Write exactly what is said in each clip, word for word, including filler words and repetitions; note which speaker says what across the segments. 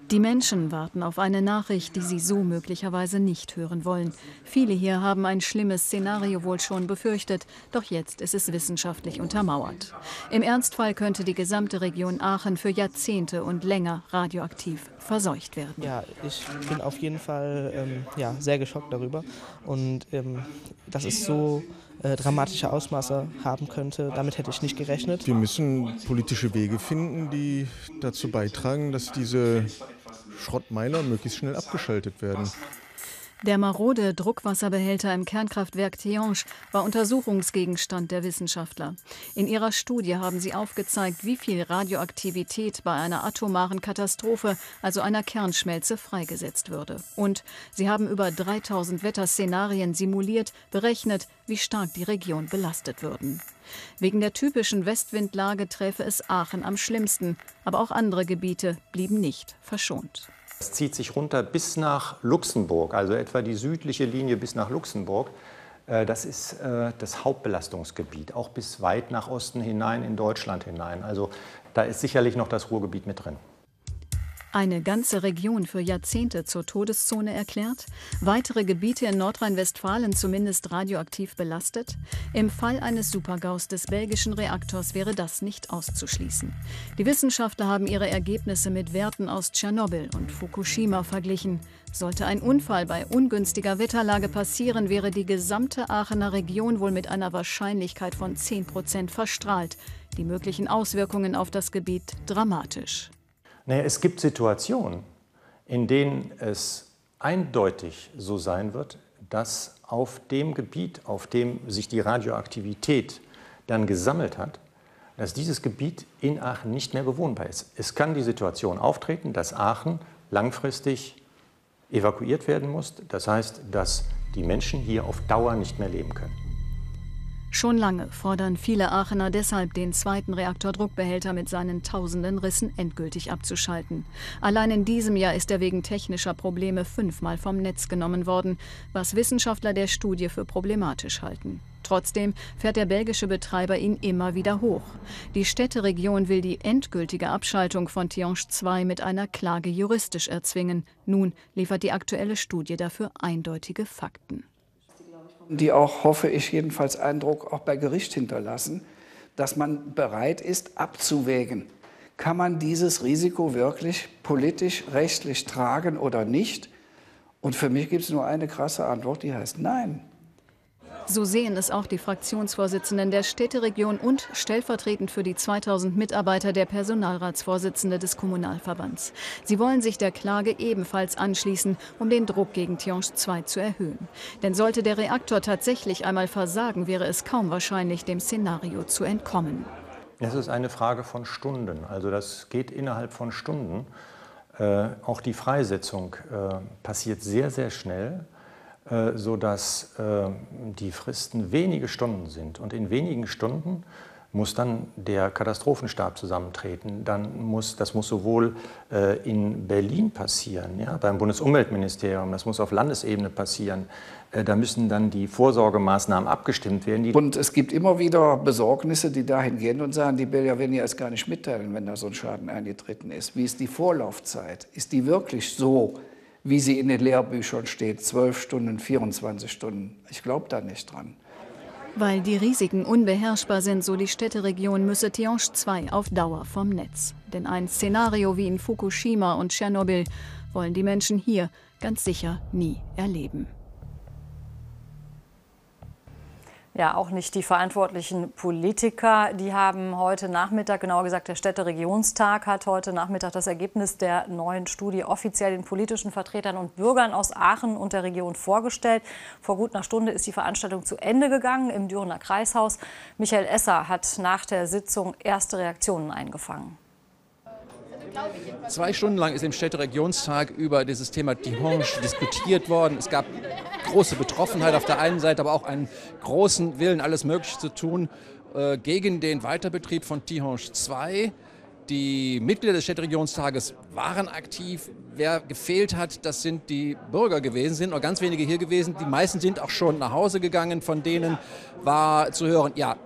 Speaker 1: Die Menschen warten auf eine Nachricht, die sie so möglicherweise nicht hören wollen. Viele hier haben ein schlimmes Szenario wohl schon befürchtet, doch jetzt ist es wissenschaftlich untermauert. Im Ernstfall könnte die gesamte Region Aachen für Jahrzehnte und länger radioaktiv verseucht werden.
Speaker 2: Ja, ich bin auf jeden Fall ähm, ja, sehr geschockt darüber und ähm, dass es so äh, dramatische Ausmaße haben könnte, damit hätte ich nicht gerechnet.
Speaker 3: Wir müssen politische Wege finden, die dazu beitragen, dass diese Schrottmeiler möglichst schnell abgeschaltet werden.
Speaker 1: Der marode Druckwasserbehälter im Kernkraftwerk Tihange war Untersuchungsgegenstand der Wissenschaftler. In ihrer Studie haben sie aufgezeigt, wie viel Radioaktivität bei einer atomaren Katastrophe, also einer Kernschmelze, freigesetzt würde. Und sie haben über dreitausend Wetterszenarien simuliert, berechnet, wie stark die Region belastet würden. Wegen der typischen Westwindlage träfe es Aachen am schlimmsten, aber auch andere Gebiete blieben nicht verschont.
Speaker 4: Es zieht sich runter bis nach Luxemburg, also etwa die südliche Linie bis nach Luxemburg. Das ist das Hauptbelastungsgebiet, auch bis weit nach Osten hinein in Deutschland hinein. Also da ist sicherlich noch das Ruhrgebiet mit drin.
Speaker 1: Eine ganze Region für Jahrzehnte zur Todeszone erklärt, weitere Gebiete in Nordrhein-Westfalen zumindest radioaktiv belastet. Im Fall eines Supergaus des belgischen Reaktors wäre das nicht auszuschließen. Die Wissenschaftler haben ihre Ergebnisse mit Werten aus Tschernobyl und Fukushima verglichen. Sollte ein Unfall bei ungünstiger Wetterlage passieren, wäre die gesamte Aachener Region wohl mit einer Wahrscheinlichkeit von zehn Prozent verstrahlt. Die möglichen Auswirkungen auf das Gebiet dramatisch.
Speaker 4: Naja, es gibt Situationen, in denen es eindeutig so sein wird, dass auf dem Gebiet, auf dem sich die Radioaktivität dann gesammelt hat, dass dieses Gebiet in Aachen nicht mehr bewohnbar ist. Es kann die Situation auftreten, dass Aachen langfristig evakuiert werden muss. Das heißt, dass die Menschen hier auf Dauer nicht mehr leben können.
Speaker 1: Schon lange fordern viele Aachener deshalb, den zweiten Reaktordruckbehälter mit seinen tausenden Rissen endgültig abzuschalten. Allein in diesem Jahr ist er wegen technischer Probleme fünfmal vom Netz genommen worden, was Wissenschaftler der Studie für problematisch halten. Trotzdem fährt der belgische Betreiber ihn immer wieder hoch. Die Städteregion will die endgültige Abschaltung von Tihange zwei mit einer Klage juristisch erzwingen. Nun liefert die aktuelle Studie dafür eindeutige Fakten.
Speaker 5: Die auch, hoffe ich, jedenfalls Eindruck auch bei Gericht hinterlassen, dass man bereit ist, abzuwägen. Kann man dieses Risiko wirklich politisch, rechtlich tragen oder nicht? Und für mich gibt es nur eine krasse Antwort, die heißt Nein.
Speaker 1: So sehen es auch die Fraktionsvorsitzenden der Städteregion und stellvertretend für die zweitausend Mitarbeiter der Personalratsvorsitzende des Kommunalverbands. Sie wollen sich der Klage ebenfalls anschließen, um den Druck gegen Tihange zwei zu erhöhen. Denn sollte der Reaktor tatsächlich einmal versagen, wäre es kaum wahrscheinlich, dem Szenario zu entkommen.
Speaker 4: Es ist eine Frage von Stunden. Also das geht innerhalb von Stunden. Äh, auch die Freisetzung äh, passiert sehr, sehr schnell, sodass äh, die Fristen wenige Stunden sind. Und in wenigen Stunden muss dann der Katastrophenstab zusammentreten. Dann muss, das muss sowohl äh, in Berlin passieren, ja, beim Bundesumweltministerium, das muss auf Landesebene passieren. Äh, da müssen dann die Vorsorgemaßnahmen abgestimmt werden. Die
Speaker 5: und es gibt immer wieder Besorgnisse, die dahin gehen und sagen, die Belgier werden ja erst gar nicht mitteilen, wenn da so ein Schaden eingetreten ist. Wie ist die Vorlaufzeit? Ist die wirklich so, wie sie in den Lehrbüchern steht, zwölf Stunden, vierundzwanzig Stunden? Ich glaube da nicht dran.
Speaker 1: Weil die Risiken unbeherrschbar sind, so die Städteregion, müsse Tihange zwei auf Dauer vom Netz. Denn ein Szenario wie in Fukushima und Tschernobyl wollen die Menschen hier ganz sicher nie erleben.
Speaker 6: Ja, auch nicht die verantwortlichen Politiker. Die haben heute Nachmittag, genauer gesagt der Städteregionstag, hat heute Nachmittag das Ergebnis der neuen Studie offiziell den politischen Vertretern und Bürgern aus Aachen und der Region vorgestellt. Vor gut einer Stunde ist die Veranstaltung zu Ende gegangen im Dürener Kreishaus. Michael Esser hat nach der Sitzung erste Reaktionen eingefangen.
Speaker 7: Zwei Stunden lang ist im Städteregionstag über dieses Thema Tihange diskutiert worden. Es gab große Betroffenheit auf der einen Seite, aber auch einen großen Willen, alles Mögliche zu tun äh, gegen den Weiterbetrieb von Tihange zwei. Die Mitglieder des Städteregionstages waren aktiv. Wer gefehlt hat, das sind die Bürger gewesen, sind noch ganz wenige hier gewesen. Die meisten sind auch schon nach Hause gegangen. Von denen war zu hören, ja,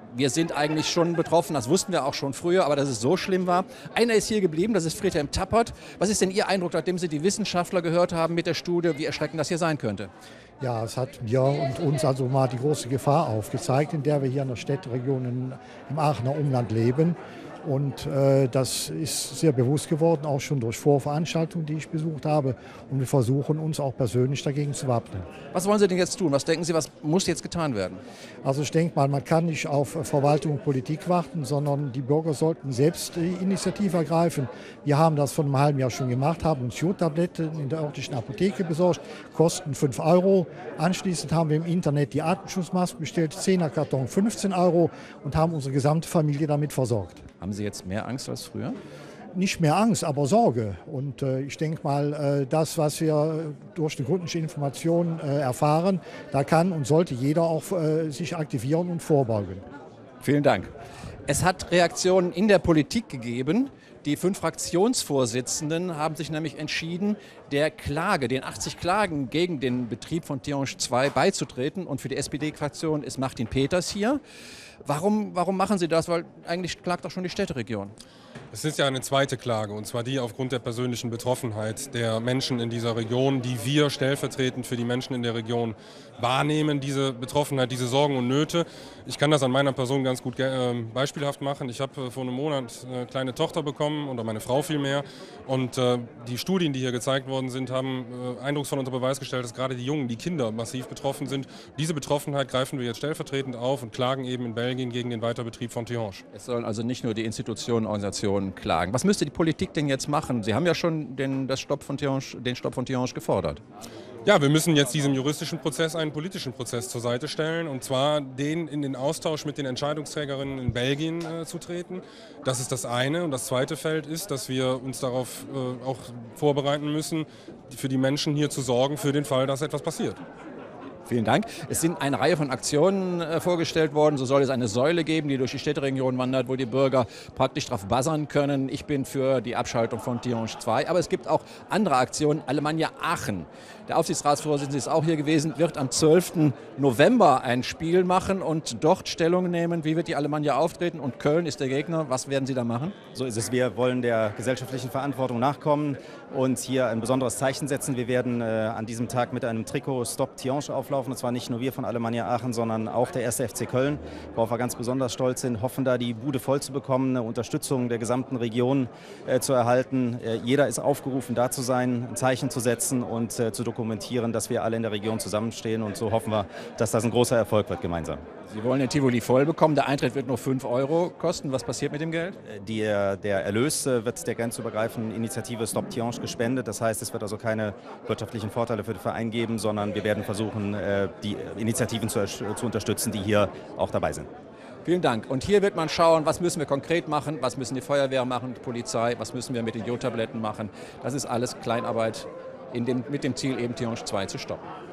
Speaker 7: wir sind eigentlich schon betroffen, das wussten wir auch schon früher, aber dass es so schlimm war. Einer ist hier geblieben, das ist Friedhelm Tappert. Was ist denn Ihr Eindruck, nachdem Sie die Wissenschaftler gehört haben mit der Studie, wie erschreckend das hier sein könnte?
Speaker 8: Ja, es hat mir und uns also mal die große Gefahr aufgezeigt, in der wir hier in der Städteregion in, im Aachener Umland leben. Und äh, das ist sehr bewusst geworden, auch schon durch Vorveranstaltungen, die ich besucht habe. Und wir versuchen uns auch persönlich dagegen zu wappnen.
Speaker 7: Was wollen Sie denn jetzt tun? Was denken Sie, was muss jetzt getan werden?
Speaker 8: Also ich denke mal, man kann nicht auf Verwaltung und Politik warten, sondern die Bürger sollten selbst die Initiative ergreifen. Wir haben das vor einem halben Jahr schon gemacht, haben uns Jodtabletten in der örtlichen Apotheke besorgt, kosten fünf Euro. Anschließend haben wir im Internet die Atemschutzmasken bestellt, zehner Karton fünfzehn Euro und haben unsere gesamte Familie damit versorgt.
Speaker 7: Haben Sie jetzt mehr Angst als früher?
Speaker 8: Nicht mehr Angst, aber Sorge. Und äh, ich denke mal, äh, das, was wir durch die gründliche Information äh, erfahren, da kann und sollte jeder auch äh, sich aktivieren und vorbeugen.
Speaker 7: Vielen Dank. Es hat Reaktionen in der Politik gegeben. Die fünf Fraktionsvorsitzenden haben sich nämlich entschieden, der Klage, den achtzig Klagen gegen den Betrieb von Tihange zwei beizutreten. Und für die S P D-Fraktion ist Martin Peters hier. Warum, warum machen Sie das? Weil eigentlich klagt doch schon die Städteregion.
Speaker 9: Es ist ja eine zweite Klage, und zwar die aufgrund der persönlichen Betroffenheit der Menschen in dieser Region, die wir stellvertretend für die Menschen in der Region wahrnehmen, diese Betroffenheit, diese Sorgen und Nöte. Ich kann das an meiner Person ganz gut äh, beispielhaft machen. Ich habe äh, vor einem Monat eine kleine Tochter bekommen, oder meine Frau vielmehr, und äh, die Studien, die hier gezeigt worden sind, haben äh, eindrucksvoll unter Beweis gestellt, dass gerade die Jungen, die Kinder massiv betroffen sind. Diese Betroffenheit greifen wir jetzt stellvertretend auf und klagen eben in Belgien gegen den Weiterbetrieb von Tihange.
Speaker 7: Es sollen also nicht nur die Institutionen, Organisationen klagen. Was müsste die Politik denn jetzt machen? Sie haben ja schon den, das Stopp von Tihange, den Stopp von Tihange gefordert.
Speaker 9: Ja, wir müssen jetzt diesem juristischen Prozess einen politischen Prozess zur Seite stellen, und zwar den in den Austausch mit den Entscheidungsträgerinnen in Belgien äh, zu treten. Das ist das eine. Und das zweite Feld ist, dass wir uns darauf äh, auch vorbereiten müssen, für die Menschen hier zu sorgen, für den Fall, dass etwas passiert.
Speaker 7: Vielen Dank. Es sind eine Reihe von Aktionen äh, vorgestellt worden. So soll es eine Säule geben, die durch die Städteregion wandert, wo die Bürger praktisch drauf buzzern können. Ich bin für die Abschaltung von Tihange zwei. Aber es gibt auch andere Aktionen. Alemannia Aachen, der Aufsichtsratsvorsitzende ist auch hier gewesen, wird am zwölften November ein Spiel machen und dort Stellung nehmen. Wie wird die Alemannia auftreten? Und Köln ist der Gegner. Was werden Sie da machen?
Speaker 10: So ist es. Wir wollen der gesellschaftlichen Verantwortung nachkommen und hier ein besonderes Zeichen setzen. Wir werden äh, an diesem Tag mit einem Trikot Stop Tihange auflaufen. Und zwar nicht nur wir von Alemannia Aachen, sondern auch der erste F C Köln, worauf wir ganz besonders stolz sind, hoffen da die Bude voll zu bekommen, eine Unterstützung der gesamten Region äh, zu erhalten. Äh, jeder ist aufgerufen, da zu sein, ein Zeichen zu setzen und äh, zu dokumentieren, dass wir alle in der Region zusammenstehen, und so hoffen wir, dass das ein großer Erfolg wird gemeinsam.
Speaker 7: Sie wollen den Tivoli voll bekommen, der Eintritt wird nur fünf Euro kosten. Was passiert mit dem Geld?
Speaker 10: Die, der Erlös wird der grenzübergreifenden Initiative Stop Tihange gespendet. Das heißt, es wird also keine wirtschaftlichen Vorteile für den Verein geben, sondern wir werden versuchen, die Initiativen zu, zu unterstützen, die hier auch dabei sind.
Speaker 7: Vielen Dank. Und hier wird man schauen, was müssen wir konkret machen, was müssen die Feuerwehr machen, die Polizei, was müssen wir mit den Jodtabletten machen. Das ist alles Kleinarbeit in dem, mit dem Ziel, eben Tihange zwei zu stoppen.